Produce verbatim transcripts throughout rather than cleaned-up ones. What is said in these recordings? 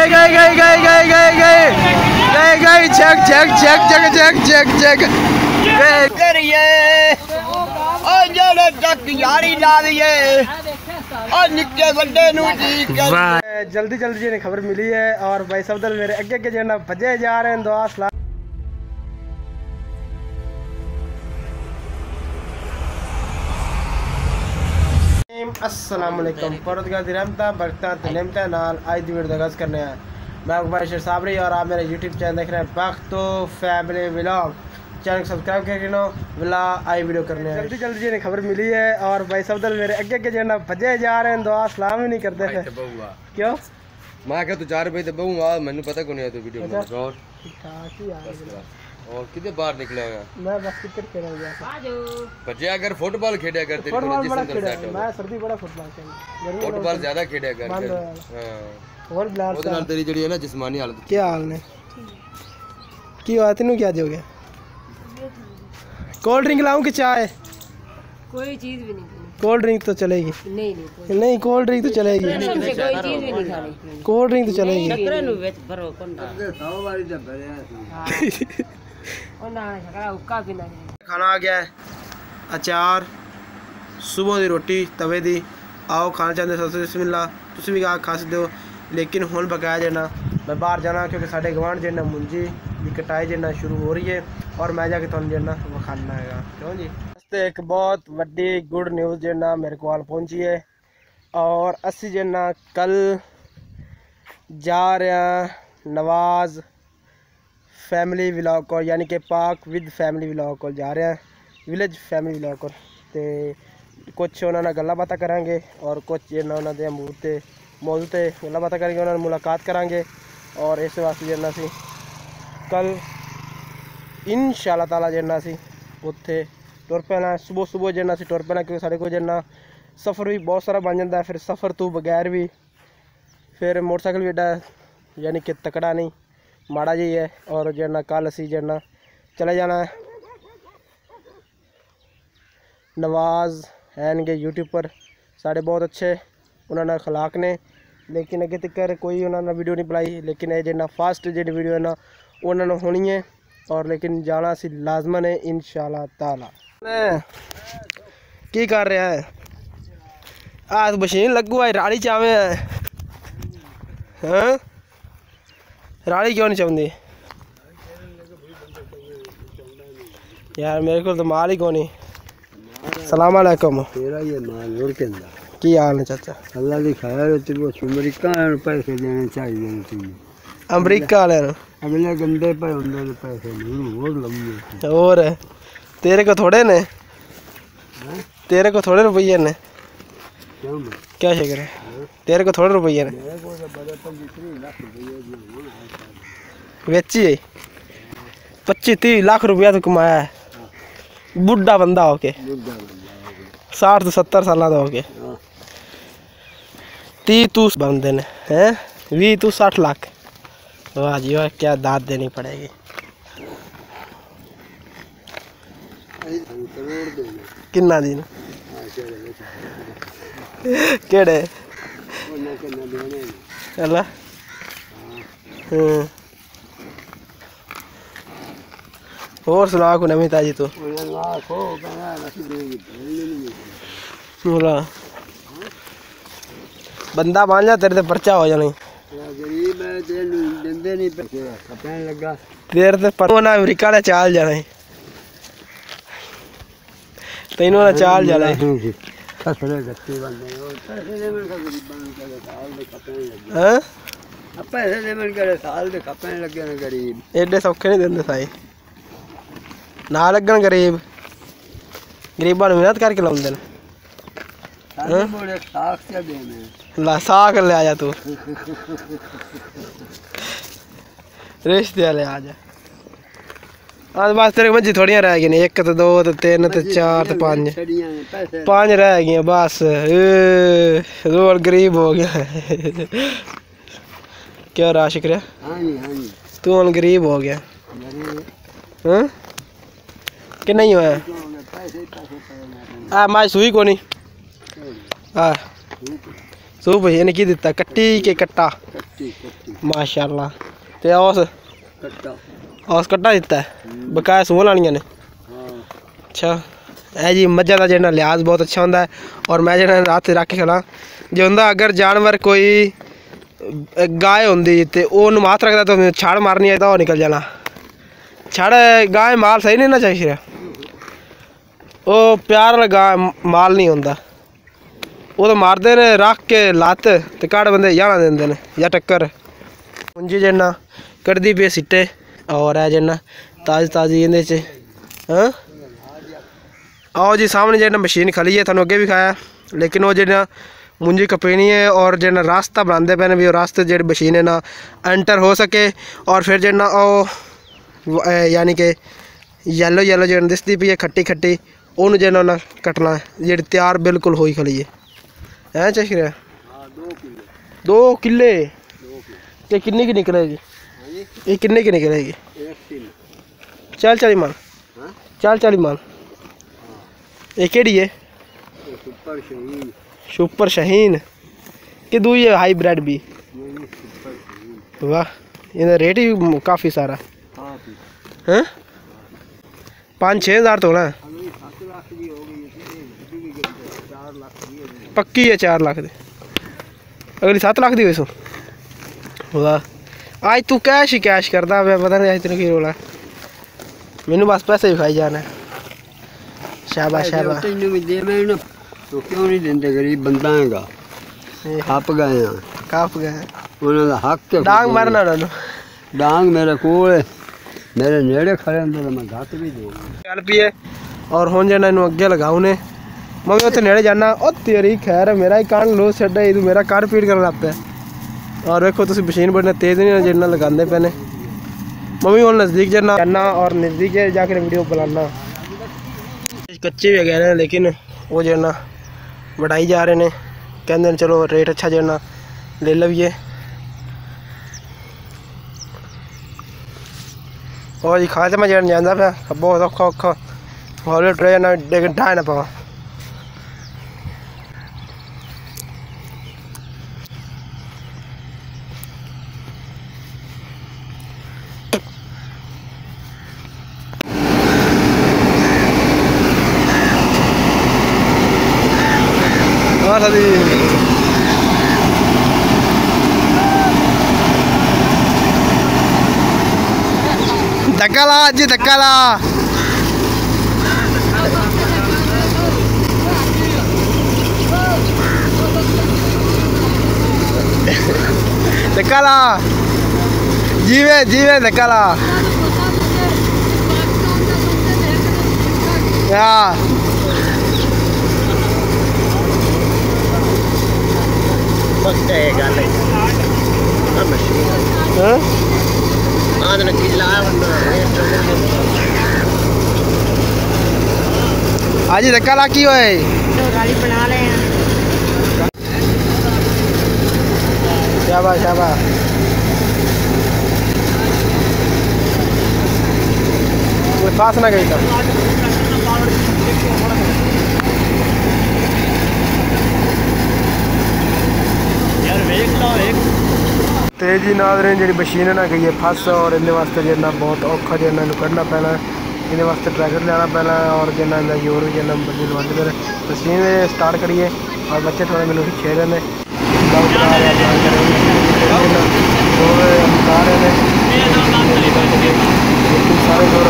गए गए गए गए गए गए गए गए गए check check check check check check check गए करिए और जड़े तक यारी ला दिए और निक्के बंदे नु ठीक कर। जल्दी जल्दी जी ने खबर मिली है और भाई सफदल मेरे अगे अगे जना भजे जा रहे हैं। दुआ सलाम। अस्सलामुअलैकुम परतगाल दी रहमतां बरकतां ते नेमतां नाल आज दी वीडियो दा करने हैं। मैं अकबर शेर साबरी और आप मेरे यूट्यूब चैनल देख रहे हैं बख्तो फैमिली व्लॉग। चैनल को सब्सक्राइब करके नो वाला आई वीडियो करने हैं। जल्दी जल्दी जी खबर मिली है और भाई सफदल मेरे अगे अगे जना भजे जा रहे हैं। दुआ सलाम ही नहीं करते थे क्यों? मैं क्या तू चार रुपए तो बहुआ मैंने पता को नहीं है तू वीडियो में और ठीक ठाक ही यार। और कितने बार निकला है? मैं बस क्रिकेट खेलने गया था। बच्चे अगर फुटबॉल खेड़ा करते फुटबॉल बड़ा खेड़ा मैं सर्दी बड़ा फुटबॉल खेलना फुटबॉल ज्यादा खेड़ा कर हां और ब्लाड ओदे नाल तेरी जड़ी है ना जिस्मानी हालत क्या हाल ने की बात नु क्या जोगे? कोल्ड ड्रिंक लाऊं कि चाय? कोई चीज भी नहीं। कोल्ड ड्रिंक तो चलेगी। नहीं नहीं नहीं कोल्ड ड्रिंक तो चलेगी। कोई चीज भी नहीं खानी। कोल्ड ड्रिंक तो चलेगी। शक्कर नु वेच भरो कोंडा सौ वाली जब भरे हां ओना शक्कर उक्का पीना। खाना आ गया है अचार सुबह दी रोटी तवे दी। आओ खाना चाहते सो बिस्मिल्लाह तुम भी खा सकते हो लेकिन हुण बकाया देना मैं बाहर जाना क्योंकि साढ़े गवांढ जेना मुंजी की कटाई जेना शुरू हो रही है और मैं जाके तुम जेना विखाना है। क्यों जी एक बहुत वड्डी गुड न्यूज़ जेना मेरे को पहुंची है और असी जेना कल जा रहे नवाज फैमिली व्लॉग को यानी कि पाक विद फैमिली व्लॉग को जा रहे हैं विलेज फैमिली व्लॉग को ते कुछ उन्होंने गल्ला बातें करांगे और कुछ जेना उन्होंने मूड ते मौजूद ते गल्ला बातें करेंगे उन्होंने मुलाकात करांगे और इस वास्ते जेना सी कल इंशाअल्लाह ताला जेना सी उत्थे टुर पैना सुबह सुबह जेना सी टुर पैना क्योंकि साढ़े को जेना सफ़र भी बहुत सारा बन जाता है। फिर सफ़र तो बगैर भी फिर मोटरसाइकिल भी एडा यानी कि तकड़ा नहीं माड़ा जी है और जेना कल असी जेना चले जाना है नवाज हैन के यूट्यूब पर साढ़े बहुत अच्छे उन्होंने अखलाक ने लेकिन अगे तक कोई उन्होंने वीडियो नहीं बनाई लेकिन ये जेना फास्ट जी वीडियो है ना उन्होंने होनी है और लेकिन जाना सी लाजमन है इंशाअल्लाह ताला। की कर रहा है आज मशीन लगू है राड़ी चावे है हाँ राड़ी क्यों नहीं चाहती यार मेरे को तो माल ही कौन नहीं। सलाम अलैकुम तेरा ये माल उड़ के अंदर की हाल है चाचा? अल्लाह की खैर तेरे को अमेरिका पैसे देने चाहिए तुझे अमेरिका वाले अगले गंदे पे होंगे पैसे नहीं और लंबे और तेरे को थोड़े ने तेरे को थोड़े रुपये ने क्या शिक्र है तेरे को थोड़े रुपये ने बेची है पच्चीस तीस लाख रुपया तो कमाया है बुढ़ा बंदा होके साठ तो सत्तर साल का होके ती तू बंदे ने हैं भी तू साठ लाख वाह जी वाह क्या दाद देनी पड़ेगी। किन्ना दिन केड़े अल्लाह और सुना को नवी ताजी तो बंदा मान जा तेरे ते पर्चा हो जानी गरीब है देंदे नहीं पैसे खपने लगा तेरे ते पर ना अमेरिका ले चाल जाना है तैनू ना चाल जाना है खसरे गत्ती बंदे और पैसे दे मन का गरीब बन के साल दे खपने लगे हैं अब पैसे दे मन के साल दे खपने लगे ना गरीब एडे सौखे नहीं देंदे साई ना लगन गरीब गरीबां नूं मेहनत करके लाउंदे ने हां बोले साख से देने ला साग ले आजा तू रिश्ते ले आजा आज बस तेरे मंजी थोड़ियां रह गई एक तो दो तो तीन तो चार तो पांच पांच रह गई बस रोल गरीब हो गया क्या राशिक रे तू हम गरीब हो गया हाँ कि नहीं हुआ आ मैं सुई को नहीं हाँ सूप इन्हें की दिता कट्टी के कट्टा कट्टी कट्टी माशाल्लाह ते औस कट्टा औस कट्टा दिता है बकाया सूह लानियां ने हाँ अच्छा है जी मज्जा का जो लिहाज बहुत अच्छा होंदा है और मैं जो रात रख के खड़ा जो होंदा अगर जानवर कोई गाय होंदी ते ओनू हाथ रखदा तो छड़ मारनी है तो निकल जाना छड़ गाय माल सही नहीं ना चाहिए वो प्यार वाला गाय माल नहीं होंदा वो तो मारते ने रख के लत्त ते काड़ बंदे जाना देंदे ने या टक्कर मुंजी जना कटदी पे सिट्टे और है जना ताज़ी ताज़ी इहदे च हाँ आओ जी सामने जना मशीन खली है थानू अगे भी खाया लेकिन वो जना मुंजी कपेनी है और जना रास्ता बनाते पे भी रास्ते जी मशीन है ना एंटर हो सके और फिर जना ओ यानी कि येलो येलो जो दिसती पी है खट्टी खट्टी ओनू जना ना कटना जी तैयार बिल्कुल हो ही खली है हैं चशरे दो किले ये किन्नी की निकलेगी ये किन्ने की निकलेगी चाल चाली मान चाल चाली मान ये केड़ी है सुपर शहीन सुपर शहीन कि दुई है हाईब्रिड भी वाह इनका रेट ही काफ़ी सारा हैं पाँच छः हज़ार तो होना है पक्की है चार लाख दे अगली सत्त लाख दी वैसो वाह आज तू कैश ही कैश करता मैं पता नहीं आज तेन की रोला मैनू बस पैसे भी खाई जाना शाबाश शाबाश तो क्यों नहीं देंगे गरीब बंदा हैगा खप गए हैं काफ गए उन्होंने हक के डांग मारना उन्होंने डांग मेरे कोल है मेरे नेड़े खड़े होंगे तो मैं घट भी दूंगा चल पी है और हुण जना इनू अगे लगाऊ ने मैं भी उत्थे नेड़े जाना ओ तेरी खैर मेरा ही कान लो छड्डा तू मेरा कर पीड़ करन लग पिया और देखो तुम मशीन बड़े तेज नहीं जिन्ना लगाते पे ने मैं भी हुण नज़दीक जाना जाना और नज़दीक जाकर वीडियो बनाना कच्चे भी गए लेकिन वो जो ना बढ़ाई जा रहे हैं कहते हैं चलो रेट अच्छा जो ना ले लवीए और जी खा तो मैं जन जाता पाया बहुत औखा औखा हौले ट्रे ना लेकिन ढाई ना पावा धक्का ला जी धक्का ला धक्का ला जीवे जीवे धक्का ला या आज धक्का ला की होए गाड़ी बना ले शाबाश शाबाश कोई पास ना गई था तेजी नादरें जी मशीन ना गई है फस और इन वास्ते जो बहुत औखा जो कढ़ना पैना इन वास्ते ट्रैक्टर लेना पैना और जिन्ना जोर भी जिन्ना बंदे लवाते फिर मशीन स्टार्ट करिए और बच्चे थोड़े मैंने छे रहे हैं सारे जोर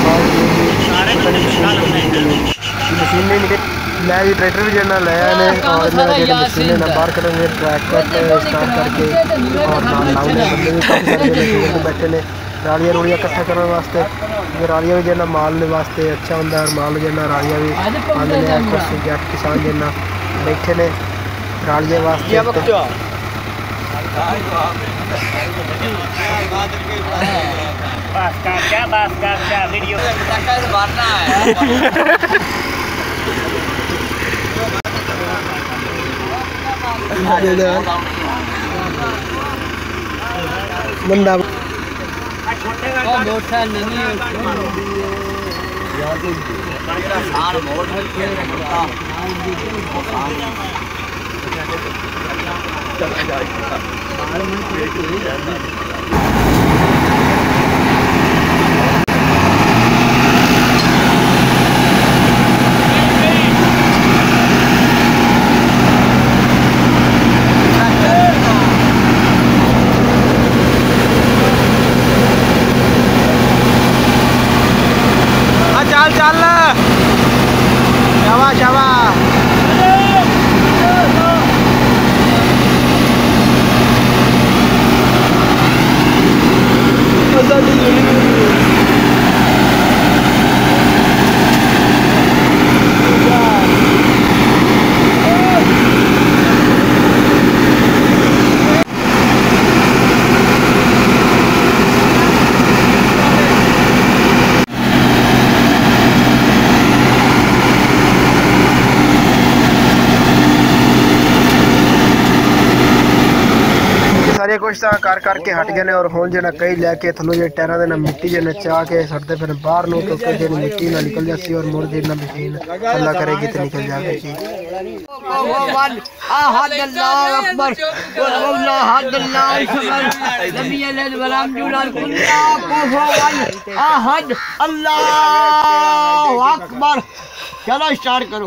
मशीन नहीं निकल मैं भी ट्रैक्टर भी जो लाया ने और मेरा मशीन ना बाहर करेंगे ट्रैक्टर स्टार्ट करके और बंदे भी काफ़ी सारे बैठे ने रालियाँ रूलियाँ इकट्ठा करने वास्ते रालियाँ भी जो माल वास्ते अच्छा होंगे और माल जो रालियाँ भी आने कुछ जट किसान जो बैठे ने रालियाँ वास्ते बंदा चल चल शाबाश शाबाश सारे कुछ तो कर करके हट गए और हुण जो कई लैके थल्लों जो टायरां दे नाल मिट्टी जो नचा के सड़ते फिर बाहर नो क्योंकि जो मिट्टी ना निकल जाती और मुड़ जो मशीन अल्लाह करेगी तो निकल जाएगी जी। अल्लाह अकबर। चलो स्टार्ट करो।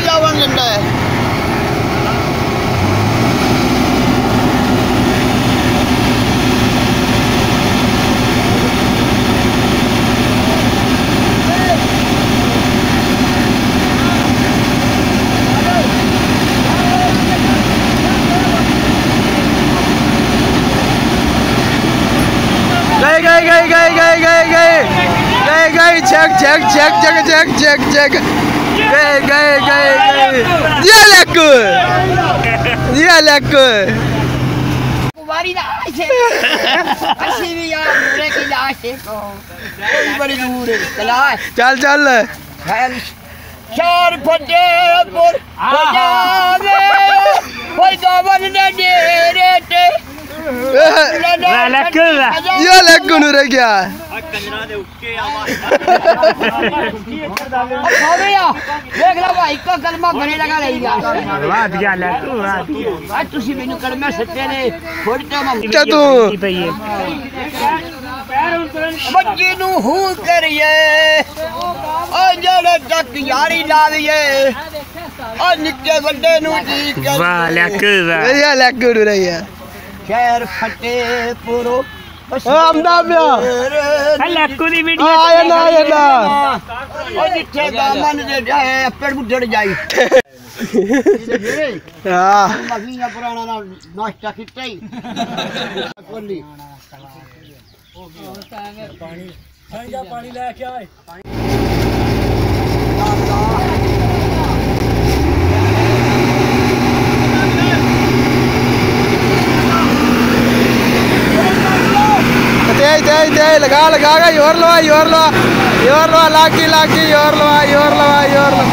गए गए गए गए गए गए गए गए गए check check check check check check check गए गए गए गए दिया लक्कू दिया लक्कू कुमारी लाश है अच्छी भी यार पूरे की लाश है कोई बड़ी दूर है लाश चल चल चार फटे पुर जावे कोई गवन ने डेरे ते ये लक्कू नूर क्या देख लो भाई का कलमा घरे लगा रही है वाह दिया लक्कू वाह आज तुसी मेनू कलमा सच्चे ने फोटो में तू बच्ची नू हूं करिए ओ जड़े तक यारी लाविए ओ निक्के बड़े नू जी कर वाह लक्कू वाह ये लक्कू नूर है शहर फटे पुरो आमदा पिया लक्कू दी वीडियो आया ना आया ना ओ जिथे दामन दे जाए पेड़ बुढ़ड़ जाई हां महीना पुराना ना नाश्ता कित्ता ही कोली पानी जा पानी लेके आए तेज तेज तेज लगा लगा के योर लवा योर लवा योर लवा लागी लागी योर लवा योर लवा योर लवा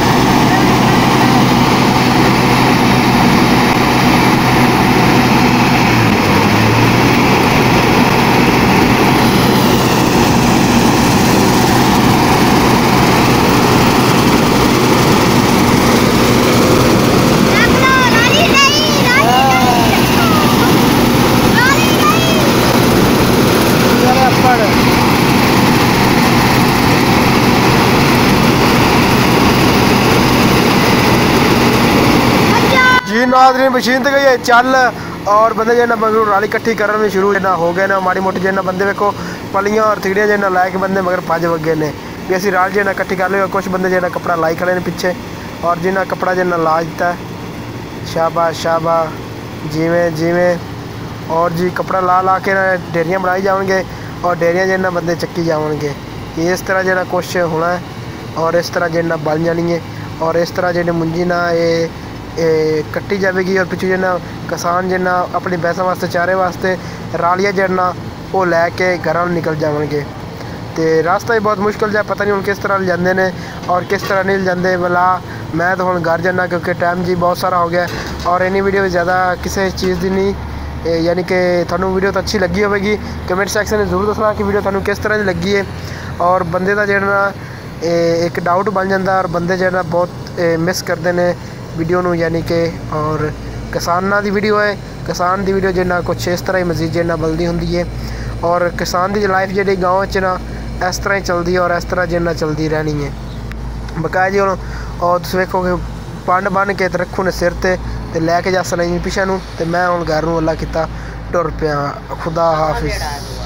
नाज़रीन मशीन तो गई है चल और बंदे जो मगर राली इकट्ठी करने में शुरू ना हो गए ना माड़ी मोटी जो बंदे वेखो पलियां और तिगड़ियां जो लैके बंदे मगर भज वगे ने भी असं राल जो इकट्ठी कर लियो कुछ बंदे जो कपड़ा लाई खड़े ने पिछे और जिन्हें कपड़ा जो ला दिता है शाबाश शाबाश जिमें जिमें और जी कपड़ा ला ला के डेरियाँ बनाई जाएंगे और डेरियाँ जो बंदे चक्की जाएंगे इस तरह जो कुछ होना है और इस तरह जो बन जानी है और इस तरह जो मुंजी ना ये कट्टी जाएगी और पिछू जो किसान जो अपनी भैंसा वास्ते चारे वास्ते रालिया जो वो लैके घर निकल जाएंगे तो रास्ता ही बहुत मुश्किल है पता नहीं हम किस तरह जाते हैं और किस तरह नहीं जाते भला मैं तो हम घर जाना क्योंकि टाइम जी बहुत सारा हो गया और इन्नी वीडियो भी ज़्यादा किसी चीज़ की नहीं यानी कि थानू वीडियो तो अच्छी लगी होगी कमेंट सैक्शन में जरूर दसना कि वीडियो थानू किस तरह की लगी है और बंदे का जो एक डाउट बन जाता और बंदे जो बहुत मिस करते हैं वीडियो नूं यानी कि और किसानां दी वीडियो है। किसान दी वीडियो जिन्ना कुछ इस तरह ही मजीद जिन्ना बल्दी हुंदी है और किसान दी लाइफ जी गाँव च ना इस तरह ही चलती है और इस तरह जिन्ना चलती रहनी है बकाया जी। हुण और तुसीं वेखो कि पंड बन के रखू ने सिर ते ते लैके जा सलाई पिछे नूं ते मैं हुण घर नूं अल्लाह किता टुर पिया। खुदा हाफिज़।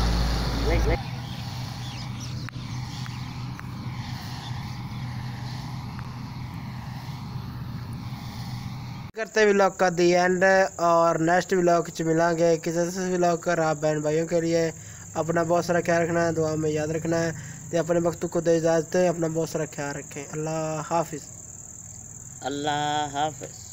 करते व्लॉग का दी एंड और नेक्स्ट व्लॉग च मिलांगे किसी व्लॉग कर। आप बहन भाइयों के लिए अपना बहुत सारा ख्याल रखना है, दुआ में याद रखना है तो अपने वक्त को दे इजाज़त है। अपना बहुत सारा ख्याल रखें। अल्लाह हाफिज़। अल्लाह हाफिज़।